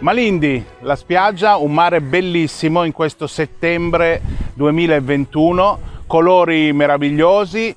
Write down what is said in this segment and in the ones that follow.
Malindi, la spiaggia, un mare bellissimo in questo settembre 2021, colori meravigliosi,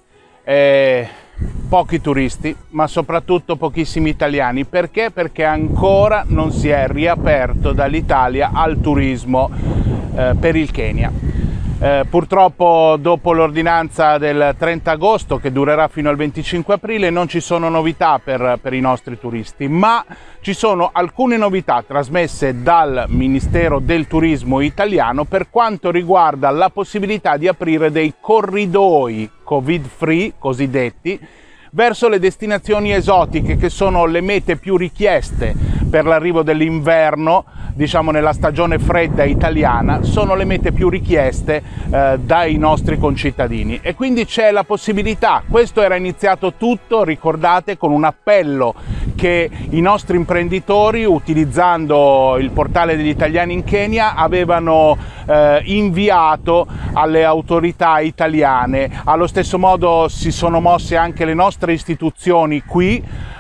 pochi turisti, ma soprattutto pochissimi italiani. Perché? Perché ancora non si è riaperto dall'Italia al turismo per il Kenya. Purtroppo dopo l'ordinanza del 30 agosto che durerà fino al 25 aprile non ci sono novità per i nostri turisti, ma ci sono alcune novità trasmesse dal Ministero del Turismo italiano per quanto riguarda la possibilità di aprire dei corridoi Covid-free cosiddetti verso le destinazioni esotiche, che sono le mete più richieste per l'arrivo dell'inverno, diciamo nella stagione fredda italiana, sono le mete più richieste dai nostri concittadini, e quindi c'è la possibilità. Questo era iniziato tutto, ricordate, con un appello che i nostri imprenditori, utilizzando il portale degli italiani in Kenya, avevano inviato alle autorità italiane. Allo stesso modo si sono mosse anche le nostre istituzioni qui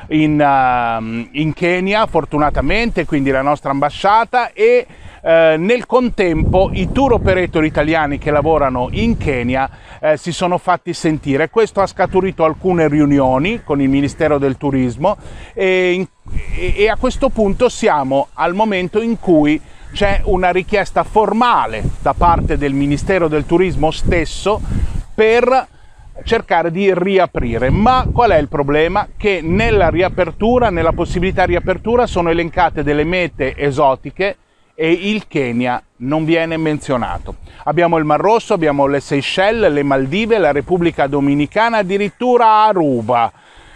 in Kenya, fortunatamente, quindi la nostra ambasciata, e nel contempo i tour operator italiani che lavorano in Kenya si sono fatti sentire. Questo ha scaturito alcune riunioni con il Ministero del Turismo e a questo punto siamo al momento in cui c'è una richiesta formale da parte del Ministero del Turismo stesso per cercare di riaprire. Ma qual è il problema? Che nella riapertura, nella possibilità di riapertura, sono elencate delle mete esotiche e il Kenya non viene menzionato. Abbiamo il Mar Rosso, abbiamo le Seychelles, le Maldive, la Repubblica Dominicana, addirittura Aruba,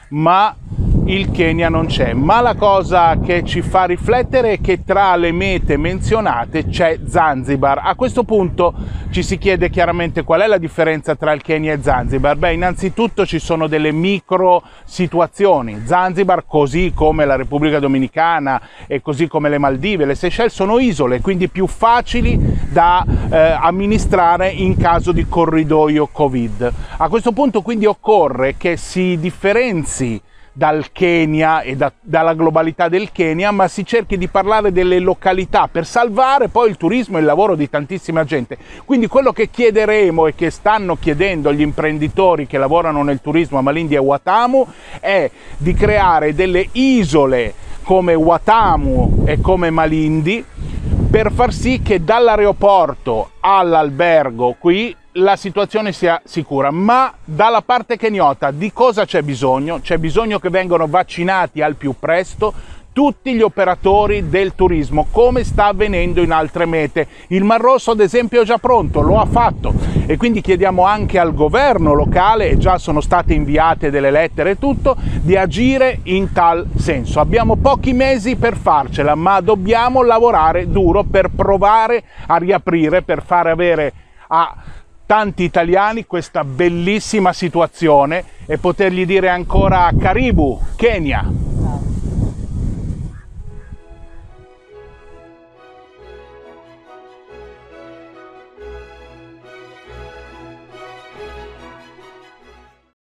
ma il Kenya non c'è. Ma la cosa che ci fa riflettere è che tra le mete menzionate c'è Zanzibar. A questo punto ci si chiede chiaramente qual è la differenza tra il Kenya e Zanzibar. Beh, innanzitutto ci sono delle micro situazioni. Zanzibar, così come la Repubblica Dominicana e così come le Maldive, le Seychelles, sono isole, quindi più facili da amministrare in caso di corridoio Covid. A questo punto quindi occorre che si differenzi dal Kenya e dalla globalità del Kenya, ma si cerchi di parlare delle località per salvare poi il turismo e il lavoro di tantissima gente. Quindi quello che chiederemo e che stanno chiedendo gli imprenditori che lavorano nel turismo a Malindi e Watamu è di creare delle isole come Watamu e come Malindi, per far sì che dall'aeroporto all'albergo qui la situazione sia sicura. Ma dalla parte kenyota di cosa c'è bisogno? C'è bisogno che vengano vaccinati al più presto tutti gli operatori del turismo, come sta avvenendo in altre mete. Il Mar Rosso, ad esempio, è già pronto, lo ha fatto, e quindi chiediamo anche al governo locale, e già sono state inviate delle lettere e tutto, di agire in tal senso. Abbiamo pochi mesi per farcela, ma dobbiamo lavorare duro per provare a riaprire, per far avere a tanti italiani questa bellissima situazione e potergli dire ancora Karibu Kenya.